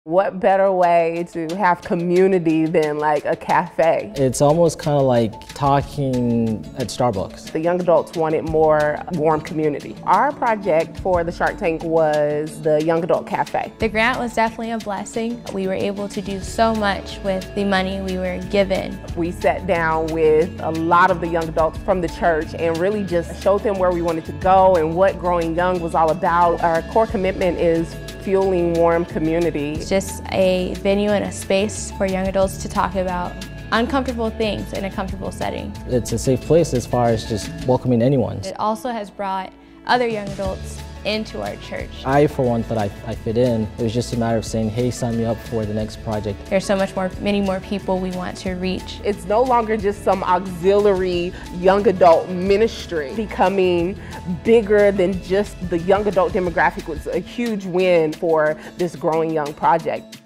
What better way to have community than like a cafe? It's almost kind of like talking at Starbucks. The young adults wanted more warm community. Our project for the Shark Tank was the Young Adult Cafe. The grant was definitely a blessing. We were able to do so much with the money we were given. We sat down with a lot of the young adults from the church and really just showed them where we wanted to go and what Growing Young was all about. Our core commitment is fueling warm community. It's just a venue and a space for young adults to talk about uncomfortable things in a comfortable setting. It's a safe place as far as just welcoming anyone. It also has brought other young adults into our church. I, for one, thought I fit in. It was just a matter of saying, hey, sign me up for the next project. There's so many more people we want to reach. It's no longer just some auxiliary young adult ministry. Becoming bigger than just the young adult demographic was a huge win for this Growing Young project.